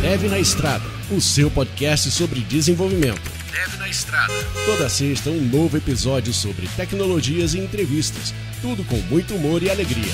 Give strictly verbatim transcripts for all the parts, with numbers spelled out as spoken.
Dev na Estrada, o seu podcast sobre desenvolvimento. Dev na Estrada. Toda sexta um novo episódio sobre tecnologias e entrevistas. Tudo com muito humor e alegria.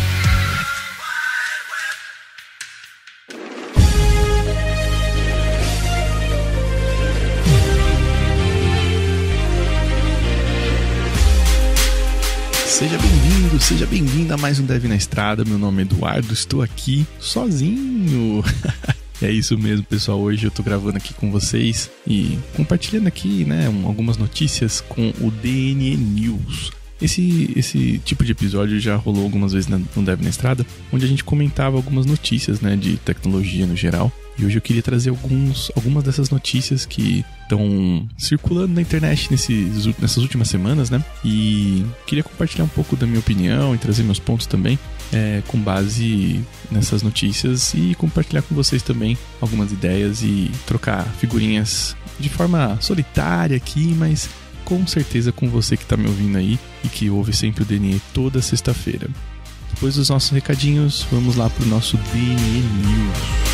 Seja bem-vindo, seja bem-vinda a mais um Dev na Estrada. Meu nome é Eduardo, estou aqui sozinho. É isso mesmo, pessoal. Hoje eu tô gravando aqui com vocês e compartilhando aqui, né, algumas notícias com o D N E News. Esse, esse tipo de episódio já rolou algumas vezes no Dev na Estrada, onde a gente comentava algumas notícias, né, de tecnologia no geral. E hoje eu queria trazer alguns, algumas dessas notícias que estão circulando na internet nesses, nessas últimas semanas, né? E queria compartilhar um pouco da minha opinião e trazer meus pontos também, é, com base nessas notícias, e compartilhar com vocês também algumas ideias e trocar figurinhas de forma solitária aqui, mas com certeza com você que está me ouvindo aí e que ouve sempre o D N E toda sexta-feira. Depois dos nossos recadinhos, vamos lá para o nosso D N E News.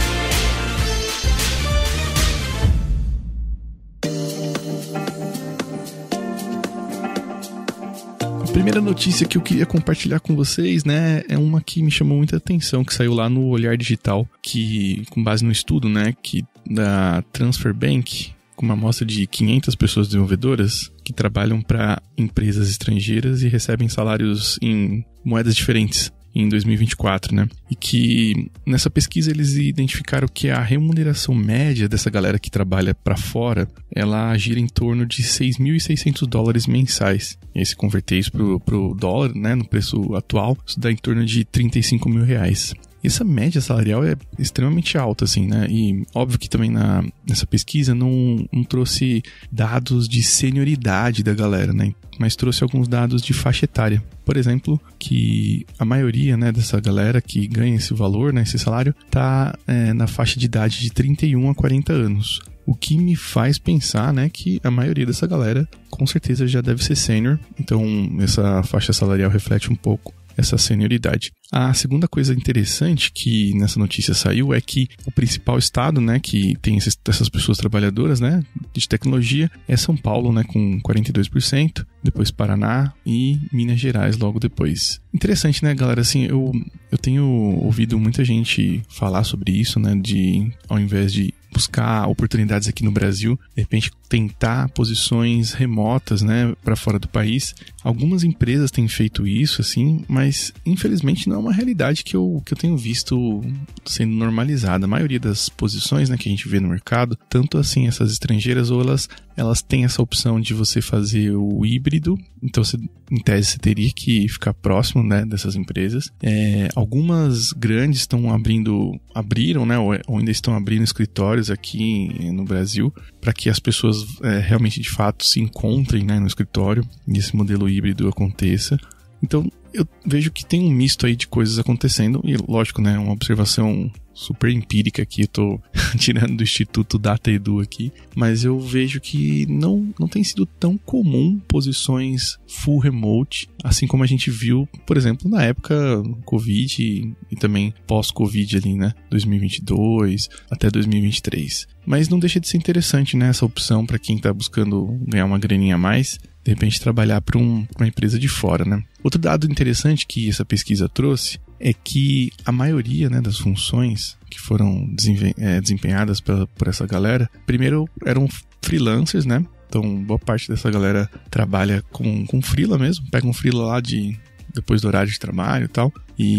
A primeira notícia que eu queria compartilhar com vocês, né, é uma que me chamou muita atenção, que saiu lá no Olhar Digital, que, com base no estudo, né, que da Transfer Bank, com uma amostra de quinhentas pessoas desenvolvedoras que trabalham para empresas estrangeiras e recebem salários em moedas diferentes em dois mil e vinte e quatro, né? E que nessa pesquisa eles identificaram que a remuneração média dessa galera que trabalha para fora, ela gira em torno de seis mil e seiscentos dólares mensais. E aí se converter isso pro, pro dólar, né, no preço atual, isso dá em torno de trinta e cinco mil reais. E essa média salarial é extremamente alta, assim, né? E óbvio que também na, nessa pesquisa não, não trouxe dados de senioridade da galera, né? Mas trouxe alguns dados de faixa etária. Por exemplo, que a maioria, né, dessa galera que ganha esse valor, né, esse salário, tá é, na faixa de idade de trinta e um a quarenta anos. O que me faz pensar, né, que a maioria dessa galera com certeza já deve ser sênior. Então essa faixa salarial reflete um pouco essa senioridade. A segunda coisa interessante que nessa notícia saiu é que o principal estado, né, que tem esses, essas pessoas trabalhadoras, né, de tecnologia, é São Paulo, né, com quarenta e dois por cento, depois Paraná e Minas Gerais logo depois. Interessante, né, galera? Assim, eu, eu tenho ouvido muita gente falar sobre isso, né, de ao invés de buscar oportunidades aqui no Brasil, de repente tentar posições remotas, né, para fora do país. Algumas empresas têm feito isso, assim, mas infelizmente não é uma realidade que eu, que eu tenho visto sendo normalizada. A maioria das posições, né, que a gente vê no mercado, tanto assim essas estrangeiras, ou elas, elas têm essa opção de você fazer o híbrido, então você, em tese você teria que ficar próximo, né, dessas empresas. É, algumas grandes estão abrindo, abriram, né, ou, ou ainda estão abrindo escritórios aqui no Brasil, para que as pessoas é, realmente de fato se encontrem, né, no escritório e esse modelo híbrido aconteça. Então eu vejo que tem um misto aí de coisas acontecendo, e lógico, né, uma observação super empírica aqui, eu tô tirando do Instituto DataEdu aqui, mas eu vejo que não, não tem sido tão comum posições full remote, assim como a gente viu, por exemplo, na época Covid e, e também pós-Covid ali, né, dois mil e vinte e dois até dois mil e vinte e três. Mas não deixa de ser interessante, né, essa opção para quem tá buscando ganhar uma graninha a mais, de repente trabalhar para um, uma empresa de fora, né. Outro dado interessante que essa pesquisa trouxe é que a maioria, né, das funções que foram desempenhadas pela, por essa galera, primeiro eram freelancers, né? Então, boa parte dessa galera trabalha com, com freela mesmo, pega um freela lá de, depois do horário de trabalho e tal,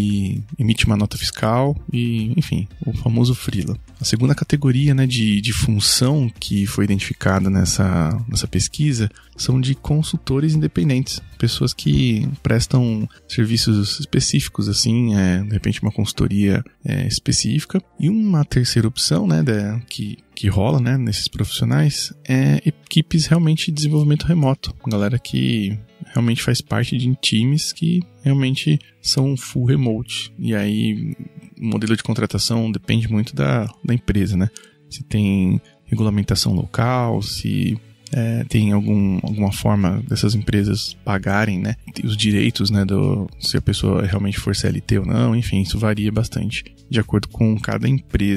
e emite uma nota fiscal e, enfim, o famoso freela. A segunda categoria, né, de, de função que foi identificada nessa, nessa pesquisa são de consultores independentes, pessoas que prestam serviços específicos, assim, é, de repente uma consultoria é, específica. E uma terceira opção, né, de, que, que rola, né, nesses profissionais é equipes realmente de desenvolvimento remoto, galera que realmente faz parte de times que realmente são full remote. E aí o modelo de contratação depende muito da, da empresa, né? Se tem regulamentação local, se é, tem algum, alguma forma dessas empresas pagarem, né, os direitos, né, do, se a pessoa realmente for C L T ou não, enfim, isso varia bastante de acordo com cada empresa.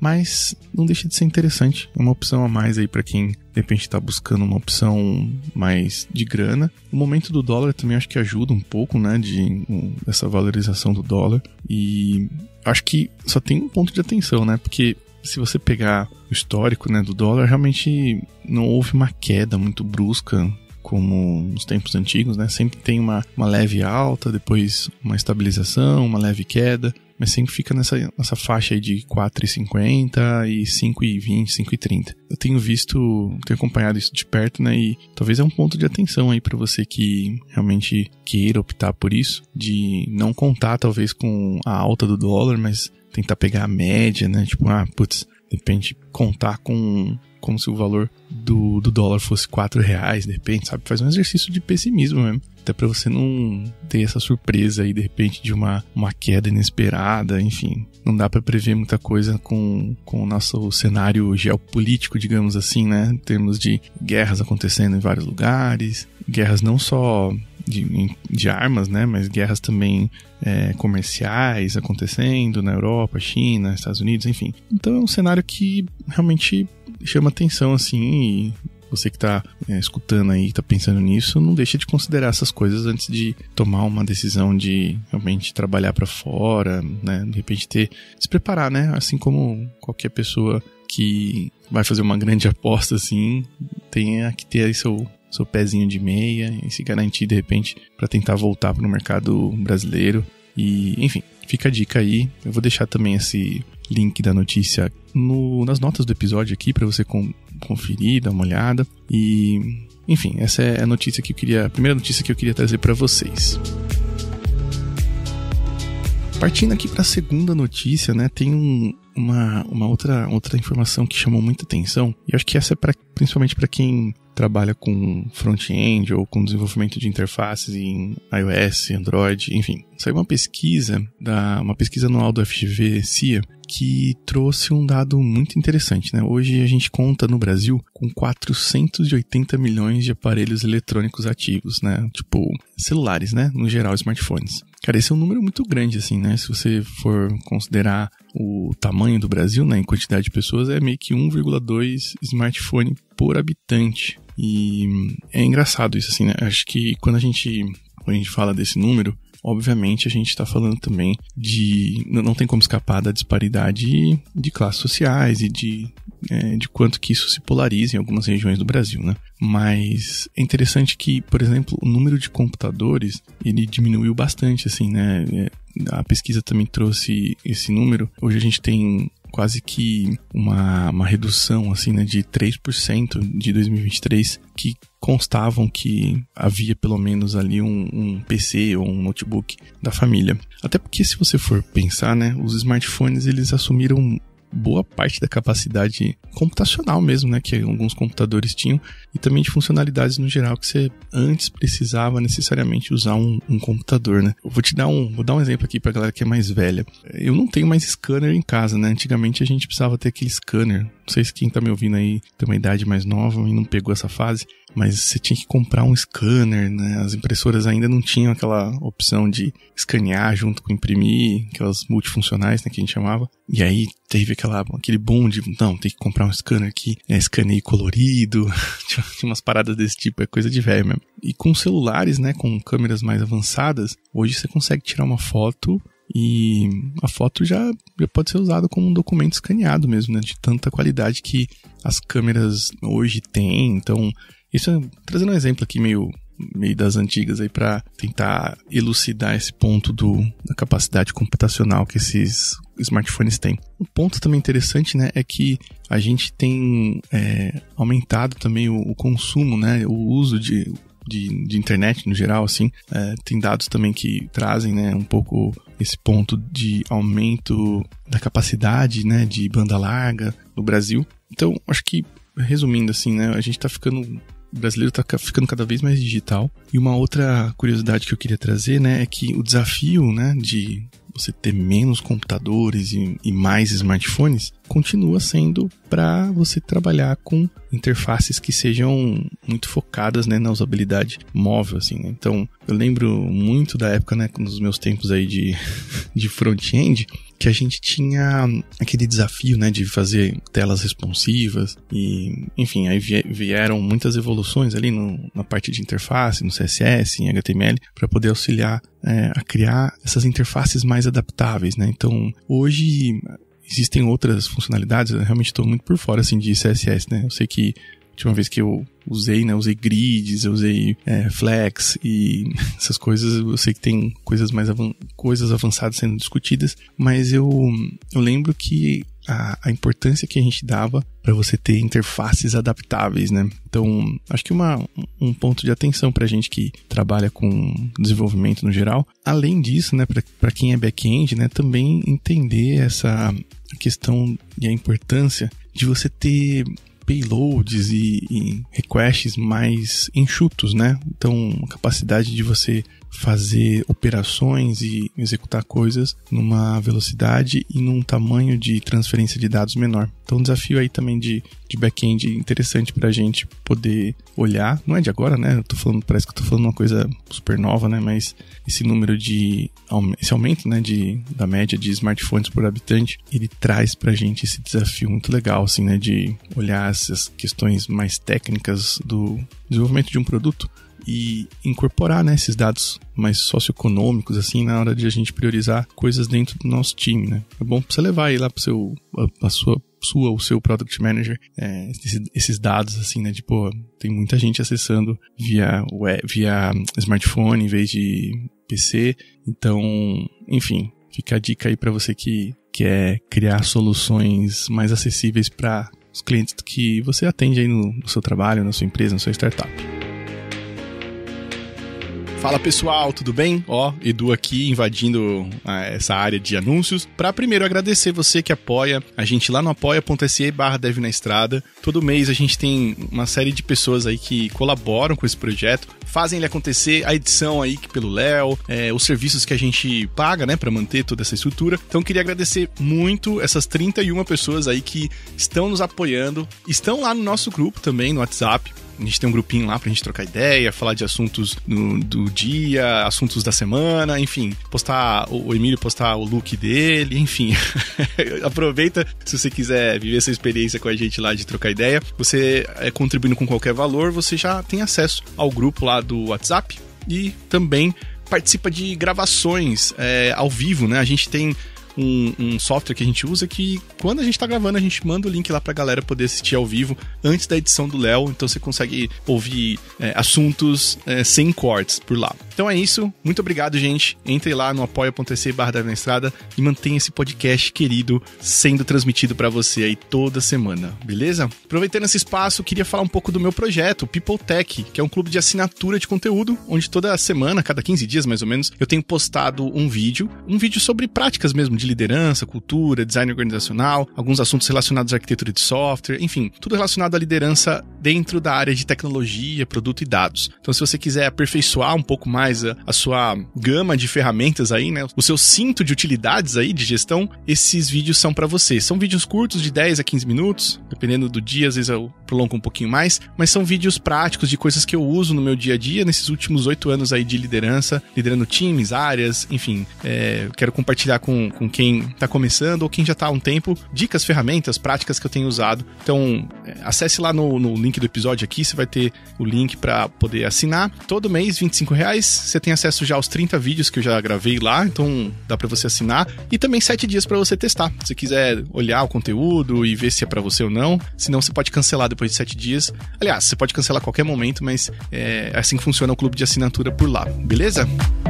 mas não deixa de ser interessante. É uma opção a mais aí para quem de repente está buscando uma opção mais de grana. O momento do dólar também acho que ajuda um pouco, né, de um, essa valorização do dólar. E acho que só tem um ponto de atenção, né, porque se você pegar o histórico, né, do dólar, realmente não houve uma queda muito brusca como nos tempos antigos, né? Sempre tem uma, uma leve alta, depois uma estabilização, uma leve queda, mas sempre fica nessa, nessa faixa aí de quatro reais e cinquenta centavos e cinco reais e vinte centavos, cinco reais e trinta centavos. Eu tenho visto, tenho acompanhado isso de perto, né? E talvez é um ponto de atenção aí para você que realmente queira optar por isso, de não contar talvez com a alta do dólar, mas tentar pegar a média, né? Tipo, ah, putz, de repente contar com como se o valor do, do dólar fosse quatro reais, de repente, sabe? Faz um exercício de pessimismo mesmo. Até pra você não ter essa surpresa aí, de repente, de uma, uma queda inesperada, enfim. Não dá pra prever muita coisa com, com o nosso cenário geopolítico, digamos assim, né? Em termos de guerras acontecendo em vários lugares, guerras não só de, de armas, né? Mas guerras também é, comerciais acontecendo na Europa, China, Estados Unidos, enfim. Então é um cenário que realmente chama atenção, assim, e você que está é, escutando aí, está pensando nisso, não deixa de considerar essas coisas antes de tomar uma decisão de realmente trabalhar para fora, né? De repente ter, se preparar, né? Assim como qualquer pessoa que vai fazer uma grande aposta, assim, tenha que ter aí seu, seu pezinho de meia e se garantir, de repente, para tentar voltar para o mercado brasileiro. E, enfim, fica a dica aí. Eu vou deixar também esse link da notícia no, nas notas do episódio aqui para você com, conferir, dar uma olhada. E, enfim, essa é a notícia que eu queria, a primeira notícia que eu queria trazer para vocês. Partindo aqui para a segunda notícia, né, tem um, uma, uma outra, outra informação que chamou muita atenção. E eu acho que essa é pra, principalmente para quem trabalha com front-end ou com desenvolvimento de interfaces em iOS, Android, enfim. Saiu uma pesquisa, da, uma pesquisa anual do F G V C I A, que trouxe um dado muito interessante, né? Hoje a gente conta no Brasil com quatrocentos e oitenta milhões de aparelhos eletrônicos ativos, né? Tipo, celulares, né? No geral, smartphones. Cara, esse é um número muito grande, assim, né? Se você for considerar o tamanho do Brasil, né? Em quantidade de pessoas, é meio que um vírgula dois smartphone por habitante. E é engraçado isso, assim, né? Acho que quando a gente, quando a gente fala desse número, obviamente a gente está falando também de... Não tem como escapar da disparidade de classes sociais e de, é, de quanto que isso se polariza em algumas regiões do Brasil, né? Mas é interessante que, por exemplo, o número de computadores, ele diminuiu bastante, assim, né? A pesquisa também trouxe esse número. Hoje a gente tem quase que uma, uma redução, assim, né, de três por cento de dois mil e vinte e três, que constavam que havia pelo menos ali um, um P C ou um notebook da família. Até porque, se você for pensar, né, os smartphones, eles assumiram boa parte da capacidade computacional mesmo, né, que alguns computadores tinham, e também de funcionalidades no geral que você antes precisava necessariamente usar um, um computador, né. Eu vou te dar um, vou dar um exemplo aqui pra galera que é mais velha. Eu não tenho mais scanner em casa, né, antigamente a gente precisava ter aquele scanner. Não sei se quem tá me ouvindo aí tem uma idade mais nova e não pegou essa fase, mas você tinha que comprar um scanner, né? As impressoras ainda não tinham aquela opção de escanear junto com imprimir, aquelas multifuncionais, né, que a gente chamava. E aí teve aquela, aquele boom de, não, tem que comprar um scanner que é escaneio colorido, tinha umas paradas desse tipo, é coisa de velho mesmo. E com celulares, né, com câmeras mais avançadas, hoje você consegue tirar uma foto e a foto já, já pode ser usada como um documento escaneado mesmo, né? De tanta qualidade que as câmeras hoje têm. Então, isso é, trazendo um exemplo aqui meio, meio das antigas aí para tentar elucidar esse ponto do, da capacidade computacional que esses smartphones têm. Um ponto também interessante, né, é que a gente tem é, aumentado também o, o consumo, né, o uso de... De, de internet no geral, assim, é, tem dados também que trazem, né, um pouco esse ponto de aumento da capacidade, né, de banda larga no Brasil. Então, acho que, resumindo assim, né, a gente tá ficando, o brasileiro tá ficando cada vez mais digital. E uma outra curiosidade que eu queria trazer, né, é que o desafio, né, de você ter menos computadores e, e mais smartphones continua sendo para você trabalhar com interfaces que sejam muito focadas, né, na usabilidade móvel, assim, né? Então, eu lembro muito da época, né, nos meus tempos aí de, de front-end, que a gente tinha aquele desafio, né, de fazer telas responsivas e, enfim, aí vieram muitas evoluções ali no, na parte de interface, no C S S, em H T M L, para poder auxiliar é, a criar essas interfaces mais adaptáveis, né? Então, hoje existem outras funcionalidades, eu realmente estou muito por fora, assim, de C S S, né? Eu sei que a última vez que eu usei, né, usei grids, eu usei é, flex e essas coisas, eu sei que tem coisas mais avan- coisas avançadas sendo discutidas, mas eu, eu lembro que a, a importância que a gente dava para você ter interfaces adaptáveis, né? Então, acho que uma, um ponto de atenção pra gente que trabalha com desenvolvimento no geral, além disso, né, para quem é back-end, né, também entender essa questão e a importância de você ter payloads e, e requests mais enxutos, né? Então, a capacidade de você fazer operações e executar coisas numa velocidade e num tamanho de transferência de dados menor. Então, um desafio aí também de, de back-end interessante pra gente poder olhar. Não é de agora, né? Eu tô falando, parece que eu tô falando uma coisa super nova, né? Mas esse número de... esse aumento, né, de, da média de smartphones por habitante, ele traz pra gente esse desafio muito legal, assim, né? De olhar essas questões mais técnicas do desenvolvimento de um produto e incorporar, né, esses dados mais socioeconômicos, assim, na hora de a gente priorizar coisas dentro do nosso time, né? É bom pra você levar aí lá pro seu, a, a sua, sua ou seu Product Manager, é, esses, esses dados, assim, né? De, pô, tem muita gente acessando via, web, via smartphone em vez de P C, então, enfim, fica a dica aí pra você que quer criar soluções mais acessíveis para os clientes que você atende aí no, no seu trabalho, na sua empresa, na sua startup. Fala pessoal, tudo bem? Ó, Edu aqui invadindo ah, essa área de anúncios para primeiro agradecer você que apoia a gente lá no apoia.se barra Dev na Estrada. Todo mês a gente tem uma série de pessoas aí que colaboram com esse projeto, fazem ele acontecer, a edição aí pelo Léo, é, os serviços que a gente paga, né, para manter toda essa estrutura. Então queria agradecer muito essas trinta e uma pessoas aí que estão nos apoiando, estão lá no nosso grupo também, no WhatsApp. A gente tem um grupinho lá pra gente trocar ideia, falar de assuntos no, do dia, assuntos da semana, enfim, postar, o Emílio postar o look dele, enfim. Aproveita, se você quiser viver essa experiência com a gente lá de trocar ideia, você é, contribuindo com qualquer valor, você já tem acesso ao grupo lá do WhatsApp e também participa de gravações é, ao vivo, né? A gente tem Um, um software que a gente usa que quando a gente tá gravando a gente manda o link lá pra galera poder assistir ao vivo antes da edição do Léo, então você consegue ouvir é, assuntos é, sem cortes por lá. Então é isso, muito obrigado gente, entre lá no apoia.se barra Dev na Estrada e mantenha esse podcast querido sendo transmitido pra você aí toda semana, beleza? Aproveitando esse espaço, queria falar um pouco do meu projeto, People Tech, que é um clube de assinatura de conteúdo, onde toda semana, cada quinze dias mais ou menos, eu tenho postado um vídeo, um vídeo sobre práticas mesmo de liderança, cultura, design organizacional, alguns assuntos relacionados à arquitetura de software, enfim, tudo relacionado à liderança dentro da área de tecnologia, produto e dados. Então, se você quiser aperfeiçoar um pouco mais a, a sua gama de ferramentas aí, né, o seu cinto de utilidades aí de gestão, esses vídeos são para você. São vídeos curtos de dez a quinze minutos, dependendo do dia, às vezes eu prolongo um pouquinho mais, mas são vídeos práticos de coisas que eu uso no meu dia a dia, nesses últimos oito anos aí de liderança, liderando times, áreas, enfim, é, quero compartilhar com, com quem está começando ou quem já está há um tempo, dicas, ferramentas, práticas que eu tenho usado. Então, acesse lá no, no link do episódio aqui, você vai ter o link para poder assinar. Todo mês, vinte e cinco reais, você tem acesso já aos trinta vídeos que eu já gravei lá, então dá para você assinar. E também sete dias para você testar. Se quiser olhar o conteúdo e ver se é para você ou não, senão você pode cancelar depois de sete dias. Aliás, você pode cancelar a qualquer momento, mas é assim que funciona o clube de assinatura por lá, beleza?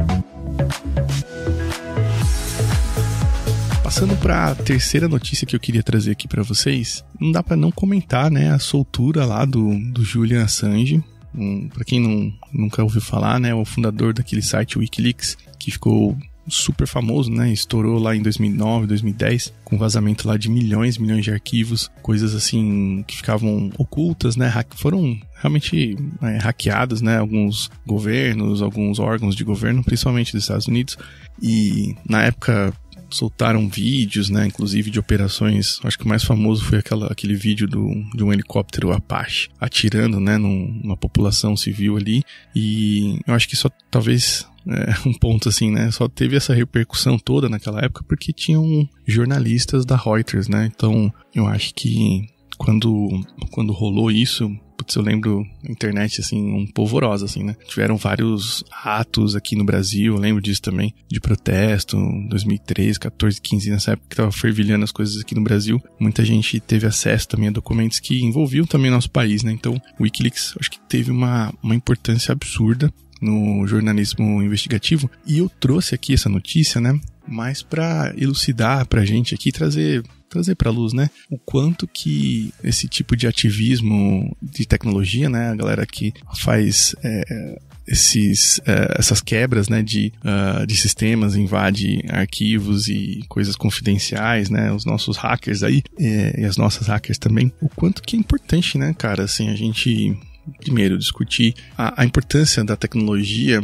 Passando para a terceira notícia que eu queria trazer aqui para vocês, não dá para não comentar, né, a soltura lá do, do Julian Assange. Um, para quem não, nunca ouviu falar, né, o fundador daquele site Wikileaks, que ficou super famoso, né, estourou lá em dois mil e nove, dois mil e dez, com vazamento lá de milhões e milhões de arquivos, coisas assim que ficavam ocultas, né, foram realmente é, hackeadas, né, alguns governos, alguns órgãos de governo, principalmente dos Estados Unidos, e na época soltaram vídeos, né, inclusive de operações. Acho que o mais famoso foi aquela, aquele vídeo do, de um helicóptero Apache atirando, né, num, numa população civil ali. E eu acho que só talvez é, um ponto assim, né? Só teve essa repercussão toda naquela época porque tinham jornalistas da Reuters, né? Então, eu acho que quando, quando rolou isso, putz, eu lembro a internet, assim, um polvorosa, assim, né? Tiveram vários atos aqui no Brasil, eu lembro disso também, de protesto, dois mil e treze, catorze, quinze, nessa época que tava fervilhando as coisas aqui no Brasil. Muita gente teve acesso também a documentos que envolviam também o nosso país, né? Então, o Wikileaks, acho que teve uma, uma importância absurda no jornalismo investigativo. E eu trouxe aqui essa notícia, né? Mas para elucidar pra gente aqui, trazer... trazer para luz, né, o quanto que esse tipo de ativismo de tecnologia, né, a galera que faz é, esses, é, essas quebras, né, de, uh, de sistemas, invade arquivos e coisas confidenciais, né, os nossos hackers aí, é, e as nossas hackers também, o quanto que é importante, né, cara, assim, a gente, primeiro, discutir a, a importância da tecnologia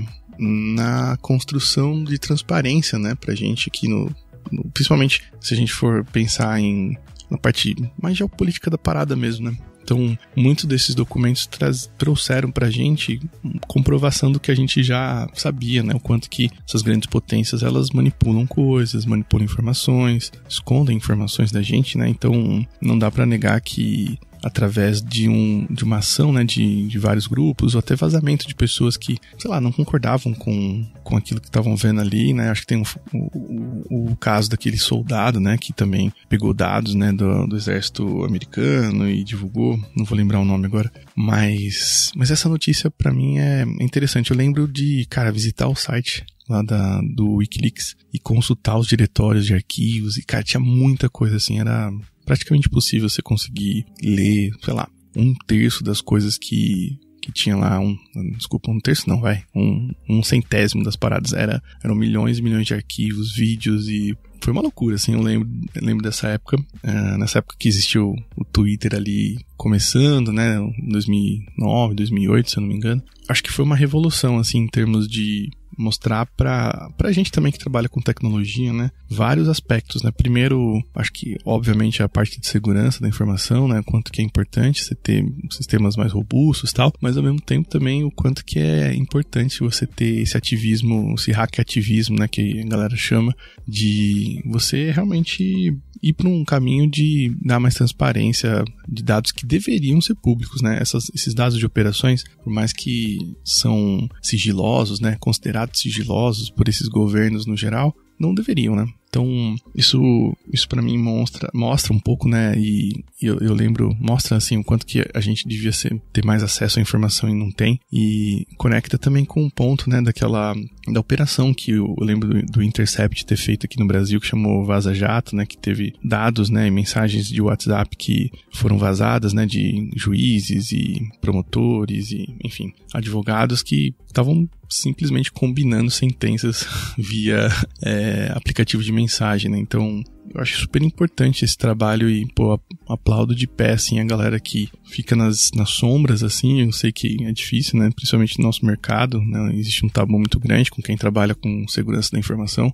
na construção de transparência, né, pra gente aqui no principalmente se a gente for pensar em na parte mais geopolítica da parada mesmo, né? Então, muitos desses documentos traz, trouxeram pra gente comprovação do que a gente já sabia, né? O quanto que essas grandes potências, elas manipulam coisas, manipulam informações, escondem informações da gente, né? Então, não dá pra negar que através de, um, de uma ação, né, de, de vários grupos, ou até vazamento de pessoas que, sei lá, não concordavam com, com aquilo que estavam vendo ali, né, acho que tem um, o, o, o caso daquele soldado, né, que também pegou dados, né, do, do exército americano e divulgou, não vou lembrar o nome agora, mas, mas essa notícia pra mim é interessante. Eu lembro de, cara, visitar o site lá da, do Wikileaks e consultar os diretórios de arquivos e, cara, tinha muita coisa assim, era praticamente impossível você conseguir ler, sei lá, um terço das coisas que, que tinha lá, um, desculpa, um terço não, vai, um, um centésimo das paradas, era, eram milhões e milhões de arquivos, vídeos e foi uma loucura, assim, eu lembro, eu lembro dessa época, uh, nessa época que existiu o Twitter ali começando, né, dois mil e nove, dois mil e oito, se eu não me engano, acho que foi uma revolução, assim, em termos de mostrar pra, pra gente também que trabalha com tecnologia, né, vários aspectos, né, primeiro, acho que, obviamente, a parte de segurança da informação, né, o quanto que é importante você ter sistemas mais robustos e tal, mas ao mesmo tempo também o quanto que é importante você ter esse ativismo, esse hack-ativismo, né, que a galera chama, de você realmente ir para um caminho de dar mais transparência de dados que deveriam ser públicos, né? Essas, esses dados de operações, por mais que são sigilosos, né? Considerados sigilosos por esses governos no geral, não deveriam, né? Então, isso, isso para mim mostra, mostra um pouco, né, e eu, eu lembro, mostra assim o quanto que a gente devia ser, ter mais acesso à informação e não tem, e conecta também com um ponto, né, daquela, da operação que eu, eu lembro do, do Intercept ter feito aqui no Brasil, que chamou Vaza Jato, né, que teve dados, né, e mensagens de WhatsApp que foram vazadas, né, de juízes e promotores e, enfim, advogados que estavam simplesmente combinando sentenças via é, aplicativo de mensagem, né? Então, eu acho super importante esse trabalho e, pô, aplaudo de pé, assim, a galera que fica nas, nas sombras, assim, eu sei que é difícil, né? Principalmente no nosso mercado, né? Existe um tabu muito grande com quem trabalha com segurança da informação,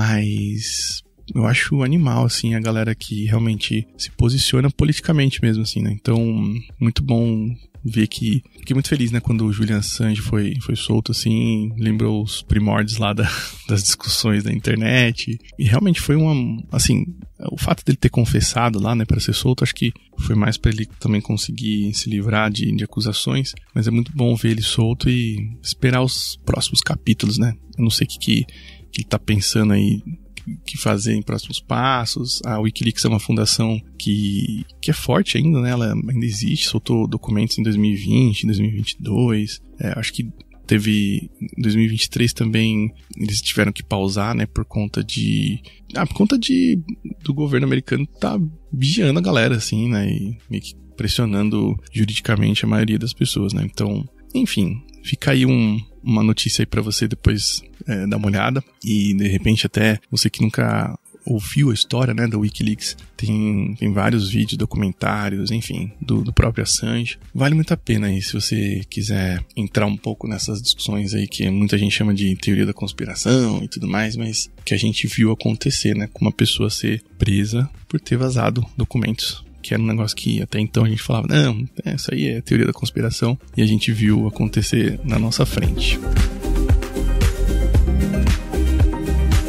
mas eu acho animal, assim, a galera que realmente se posiciona politicamente mesmo, assim, né? Então, muito bom ver que... Fiquei muito feliz, né, quando o Julian Assange foi, foi solto, assim, lembrou os primórdios lá da, das discussões da internet, e realmente foi uma, assim, o fato dele ter confessado lá, né, para ser solto, acho que foi mais para ele também conseguir se livrar de, de acusações, mas é muito bom ver ele solto e esperar os próximos capítulos, né? Eu não sei o que, que, que ele tá pensando aí, que fazer em próximos passos. A Wikileaks é uma fundação que, que é forte ainda, né? Ela ainda existe, soltou documentos em dois mil e vinte, dois mil e vinte e dois. É, acho que teve em dois mil e vinte e três também, eles tiveram que pausar, né? Por conta de... Ah, por conta de do governo americano tá vigiando a galera, assim, né? E meio que pressionando juridicamente a maioria das pessoas, né? Então, enfim, fica aí um... uma notícia aí pra você depois é, dar uma olhada, e de repente até você que nunca ouviu a história, né, da Wikileaks, tem, tem vários vídeos, documentários, enfim, do, do próprio Assange. Vale muito a pena aí, se você quiser entrar um pouco nessas discussões aí que muita gente chama de teoria da conspiração e tudo mais, mas que a gente viu acontecer, né, com uma pessoa ser presa por ter vazado documentos, que era um negócio que até então a gente falava, não, isso aí é teoria da conspiração, e a gente viu acontecer na nossa frente.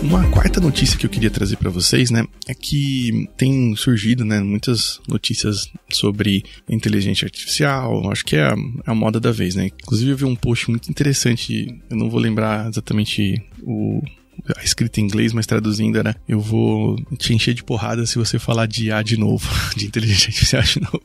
Uma quarta notícia que eu queria trazer para vocês, né, é que tem surgido, né, muitas notícias sobre inteligência artificial. Acho que é a, a moda da vez, né. Inclusive eu vi um post muito interessante, eu não vou lembrar exatamente o a escrita em inglês, mas traduzindo era: eu vou te encher de porrada se você falar de I A de novo, de inteligência artificial de novo.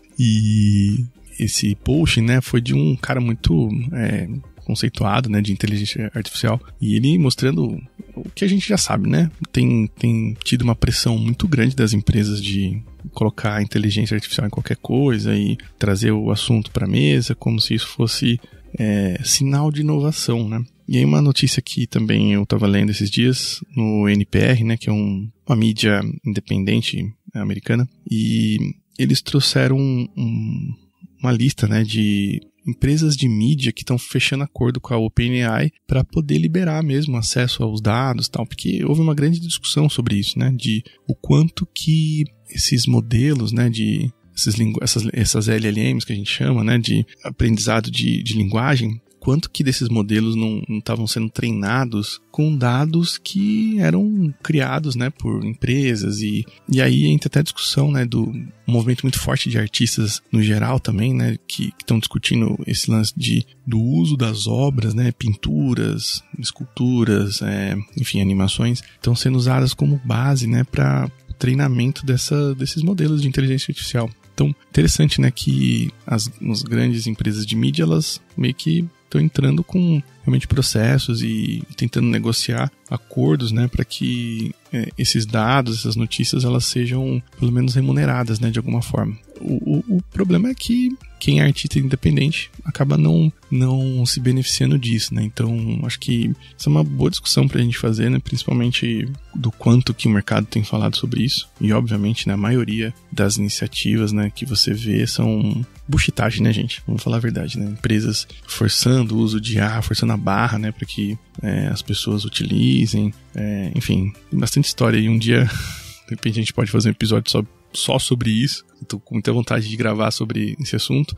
E esse post, né, foi de um cara muito é, conceituado, né, de inteligência artificial, e ele mostrando o que a gente já sabe, né, tem, tem tido uma pressão muito grande das empresas de colocar a inteligência artificial em qualquer coisa e trazer o assunto para a mesa como se isso fosse é, sinal de inovação, né. E aí uma notícia que também eu estava lendo esses dias no N P R, né, que é um, uma mídia independente americana, e eles trouxeram um, um, uma lista, né, de empresas de mídia que estão fechando acordo com a OpenAI para poder liberar mesmo acesso aos dados e tal, porque houve uma grande discussão sobre isso, né, de o quanto que esses modelos, né, de esses lingu- essas, essas L L Ms que a gente chama, né, de aprendizado de, de linguagem, quanto que desses modelos não estavam sendo treinados com dados que eram criados, né, por empresas, e, e aí entra até a discussão, né, do um movimento muito forte de artistas no geral também, né, que estão discutindo esse lance de, do uso das obras, né, pinturas, esculturas, é, enfim, animações, estão sendo usadas como base, né, para treinamento dessa, desses modelos de inteligência artificial. Então, interessante, né, que as, as grandes empresas de mídia, elas meio que estão entrando com realmente processos e tentando negociar acordos, né, para que é, esses dados, essas notícias, elas sejam pelo menos remuneradas, né, de alguma forma. O, o, o problema é que quem é artista independente acaba não, não se beneficiando disso, né? Então, acho que essa é uma boa discussão pra gente fazer, né? Principalmente do quanto que o mercado tem falado sobre isso. E, obviamente, né, a maioria das iniciativas, né, que você vê são buchitagem, né, gente? Vamos falar a verdade, né? Empresas forçando o uso de I A, forçando a barra, né, para que é, as pessoas utilizem. É, enfim, tem bastante história. E um dia, de repente, a gente pode fazer um episódio só só sobre isso. Eu tô com muita vontade de gravar sobre esse assunto,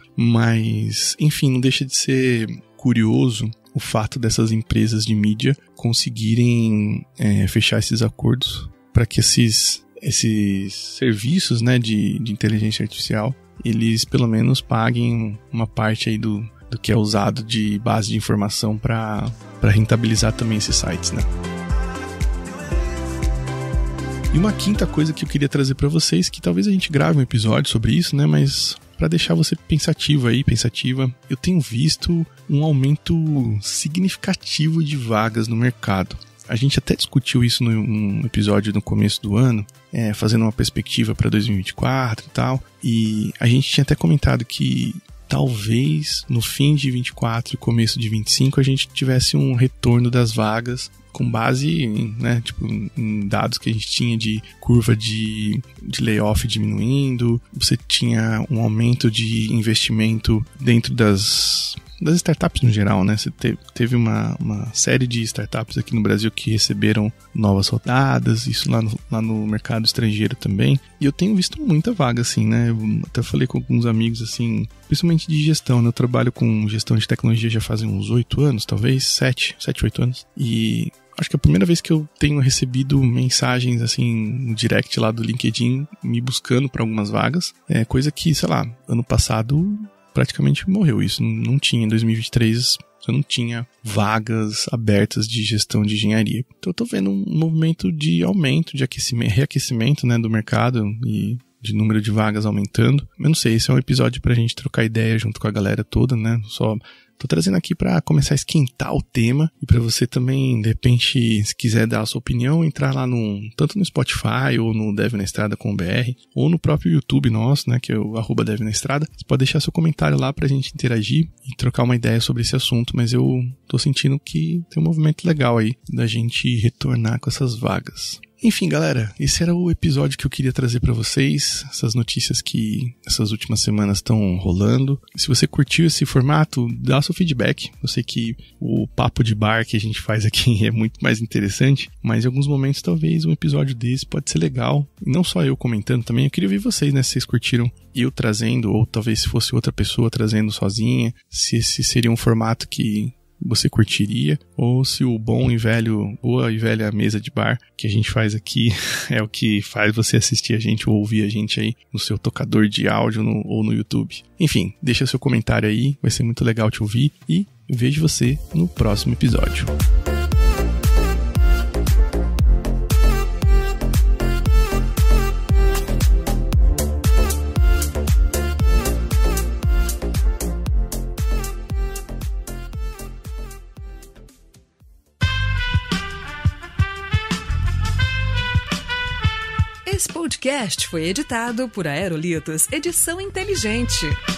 mas, enfim, não deixa de ser curioso o fato dessas empresas de mídia conseguirem é, fechar esses acordos para que esses, esses serviços, né, de, de inteligência artificial, eles pelo menos paguem uma parte aí do, do que é usado de base de informação para para rentabilizar também esses sites, né? E uma quinta coisa que eu queria trazer para vocês, que talvez a gente grave um episódio sobre isso, né? Mas para deixar você pensativo aí, pensativa, eu tenho visto um aumento significativo de vagas no mercado. A gente até discutiu isso num episódio no começo do ano, é, fazendo uma perspectiva para dois mil e vinte e quatro e tal. E a gente tinha até comentado que talvez no fim de vinte e quatro e começo de vinte e cinco a gente tivesse um retorno das vagas com base em, né, tipo, em dados que a gente tinha de curva de, de layoff diminuindo, você tinha um aumento de investimento dentro das, das startups no geral, né? Você te, teve uma, uma série de startups aqui no Brasil que receberam novas rodadas, isso lá no, lá no mercado estrangeiro também, e eu tenho visto muita vaga, assim, né? Eu até falei com alguns amigos, assim, principalmente de gestão, né? Eu trabalho com gestão de tecnologia já fazem uns oito anos, talvez, sete, sete, oito anos, e acho que é a primeira vez que eu tenho recebido mensagens, assim, no direct lá do LinkedIn, me buscando para algumas vagas. É coisa que, sei lá, ano passado praticamente morreu isso. Não, não tinha, em dois mil e vinte e três, eu não tinha vagas abertas de gestão de engenharia. Então eu tô vendo um movimento de aumento, de aquecimento, reaquecimento, né, do mercado e de número de vagas aumentando. Eu não sei, esse é um episódio pra gente trocar ideia junto com a galera toda, né? Só tô trazendo aqui para começar a esquentar o tema e para você também, de repente, se quiser dar a sua opinião, entrar lá no, tanto no Spotify ou no Dev na Estrada com B R ou no próprio YouTube nosso, né, que é o arroba Dev na Estrada. Você pode deixar seu comentário lá pra gente interagir e trocar uma ideia sobre esse assunto, mas eu tô sentindo que tem um movimento legal aí da gente retornar com essas vagas. Enfim, galera, esse era o episódio que eu queria trazer pra vocês, essas notícias que essas últimas semanas estão rolando. Se você curtiu esse formato, dá seu feedback. Eu sei que o papo de bar que a gente faz aqui é muito mais interessante, mas em alguns momentos talvez um episódio desse pode ser legal. E não só eu comentando também, eu queria ver vocês, né, se vocês curtiram eu trazendo, ou talvez se fosse outra pessoa trazendo sozinha, se esse seria um formato que você curtiria, ou se o bom e velho, boa e velha mesa de bar que a gente faz aqui é o que faz você assistir a gente ou ouvir a gente aí no seu tocador de áudio no, ou no YouTube. Enfim, deixa seu comentário aí, vai ser muito legal te ouvir e vejo você no próximo episódio. Esse podcast foi editado por Aerolitos Edição Inteligente.